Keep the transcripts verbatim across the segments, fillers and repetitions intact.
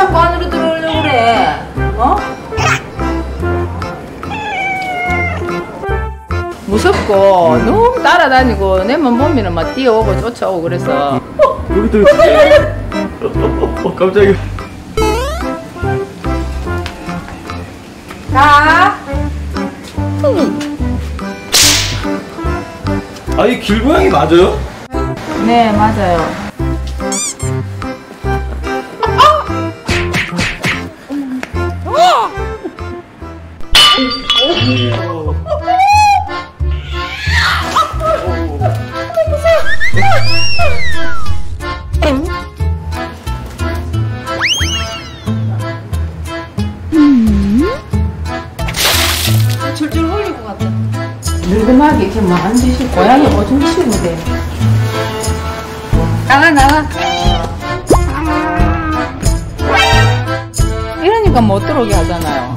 자꾸 안으로 들어오려고 그래? 어? 무섭고 너무 따라다니고 내만 보면은 막 뛰어오고 쫓아오고 그래서. 어, 여기도 있어. 어, 깜짝이야. 가. 아, 이 길고양이 맞아요? 네, 맞아요. 줄줄 흘릴 것 같아. 늙음하게 이렇게 뭐 앉으시고 고양이 오줌 치우면 돼. 나가 나가. 이러니까 못 들어오게 하잖아요.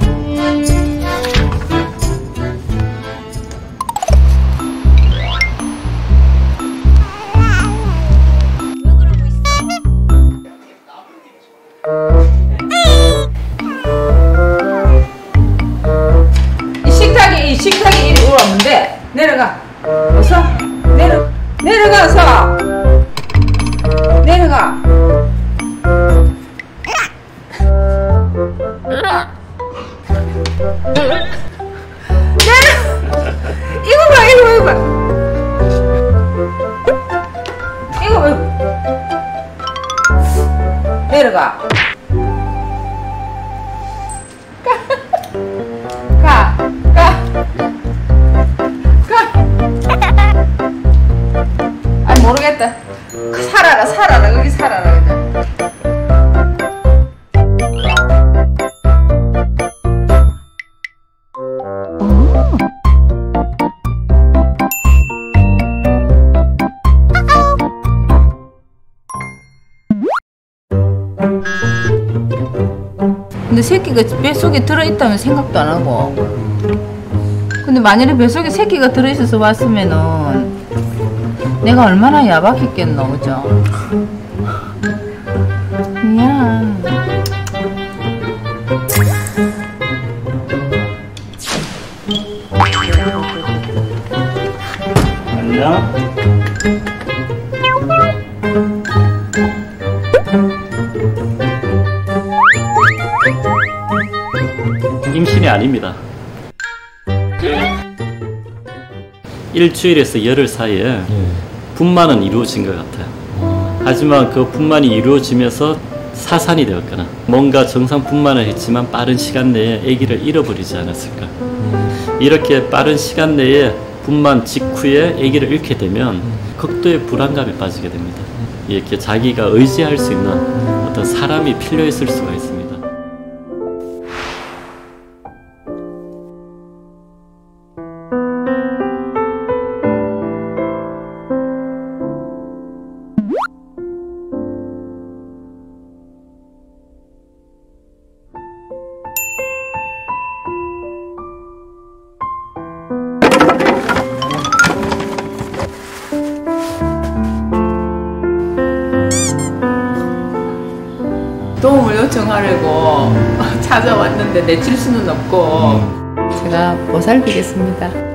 이 식탁이 이 식탁이 이리 올라오는데 내려가. 어서 내려 내려가서 내려가. 내려. 이거 봐 이거 이거 봐. 이거 봐. 내려가. 가. 가. 가. 아 모르겠다. 살아라 살아라 여기 살아라 그냥. 근데 새끼가 뱃속에 들어있다면 생각도 안 하고. 근데 만약에 뱃속에 새끼가 들어있어서 왔으면은 내가 얼마나 야박했겠노, 그죠? 미안. 안녕. 임신이 아닙니다. 일주일에서 열흘 사이에 분만은 이루어진 것 같아요. 하지만 그 분만이 이루어지면서 사산이 되었거나 뭔가 정상 분만을 했지만 빠른 시간 내에 아기를 잃어버리지 않았을까. 이렇게 빠른 시간 내에 분만 직후에 아기를 잃게 되면 극도의 불안감에 빠지게 됩니다. 이렇게 자기가 의지할 수 있는 어떤 사람이 필요했을 수가 있습니다. 도움을 요청하려고 찾아왔는데 내칠 수는 없고 제가 보살피겠습니다.